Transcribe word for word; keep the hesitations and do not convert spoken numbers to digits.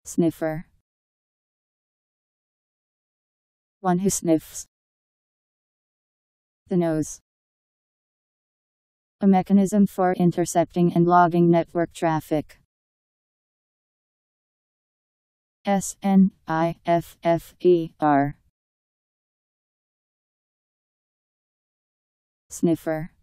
Sniffer. One who sniffs the nose. A mechanism for intercepting and logging network traffic. S N I F F E R. Sniffer.